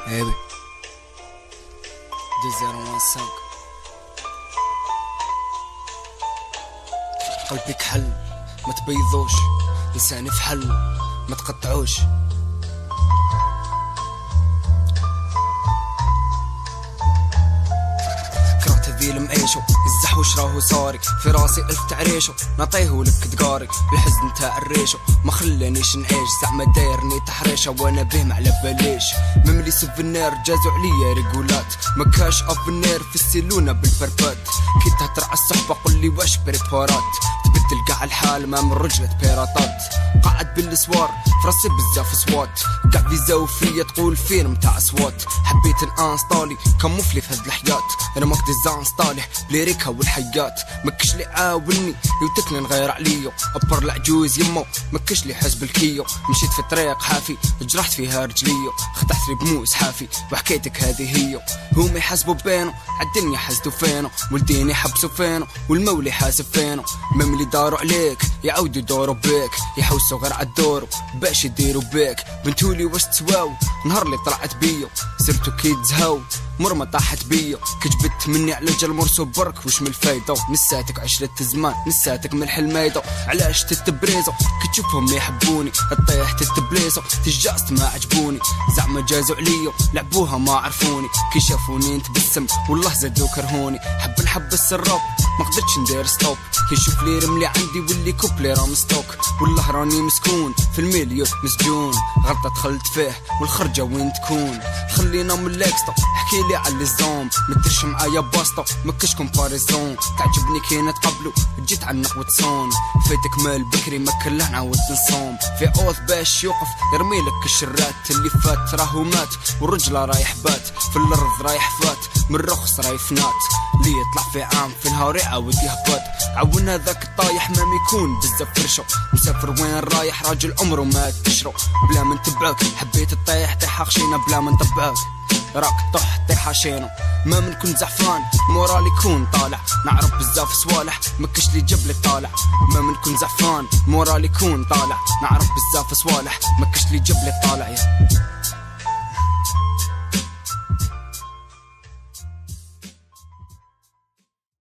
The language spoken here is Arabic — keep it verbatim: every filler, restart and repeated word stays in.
هيبي جزيرة وانساق قلبي كحل ما تبيضوش، لساني في حل ما تقطعوش. كرهت هذي المعيشو الزحوش راهو صاري في راسي الف تعريشو، نعطيه لك تقاري الحزن تاع الريشو ما خلانيش نعيش، زعما دايرني تحريشه وانا به ما على باليش. مملي سوفنير جازو عليا ريقولات، مكاش افنير في السيلونه بالبربات. كي تهتر الصحبه قل لي واش بريبارات، تبدل قاع الحال ما من رجلة بيراطات. قاعد بالسوار فراسي بزاف صوات، قاع فيزاو فيا تقول فيلم تاع اصوات. حبيت انستالي كموفلي في هاد الحياة، انا ما كنت انستالي ليريكا والحيات. مكش لي عاوني يوتكني نغير عليو، ابر العجوز يمو مكش لي حزب الكيو. مشيت في طريق حافي جرحت فيها رجليو، خدعت لي بموس حافي وحكيتك هذه هي. هما يحسبوا بينو عالدنيا حسدوا فينو، والدين يحبسوا فينو والمولي حاسب فينو. مملي داروا عليك يعاودوا يدوروا بيك، يحوسوا غير عالدورو باش يديروا بيك. بنتولي واش تسواو نهار اللي طلعت بيو، سرتو كي تزهاو مرمى طاحت بيو. كجبت مني على جال مرسو برك وش من الفايدة، نساتك عشرة زمان نساتك من الحلمايدة. علاش تتبريزو كتشوفهم ما يحبوني، الطيح تتبليزو تجاست ما عجبوني. زعما جازو عليو لعبوها ما عرفوني، كي شافوني نتبسم والله زادو كرهوني. حب نحبس الراب ما قدرتش ندير ستوب، كي يشوف لي رملي عندي واللي كوبلي راه مستوك. والله راني مسكون في الميليو مسجون، غلطة دخلت فيه والخرجة وين تكون. خلينا من لاكستو احكي لي على الزوم، مدرش معايا باسطو مكش كومباريزون. تعجبني كي نتقبلو جيت عنق وتصون، فايتك مال بكري ما كله نعاود نصوم. في اوث باش يوقف يرمي لك الشرات، اللي فات راهو مات والرجله رايح بات. في الارض رايح فات من الرخص رايح فنات، اللي يطلع في عام في نهار يعاود يهبط. عاون هذاك الطايح ما يكون بزاف فرشو، مسافر وين رايح راجل عمره ما تشرو. بلا ما نتبعك حبيت الطيح طيحة خشينا، بلا ما نتبعك راك طح طيحة شينو. ما من كنت زعفان مورالي كون طالع، نعرف بزاف صوالح مكش لي جبلي طالع. ما من كنت زعفان مورالي كون طالع، نعرف بزاف صوالح مكش لي جبلي طالع. يا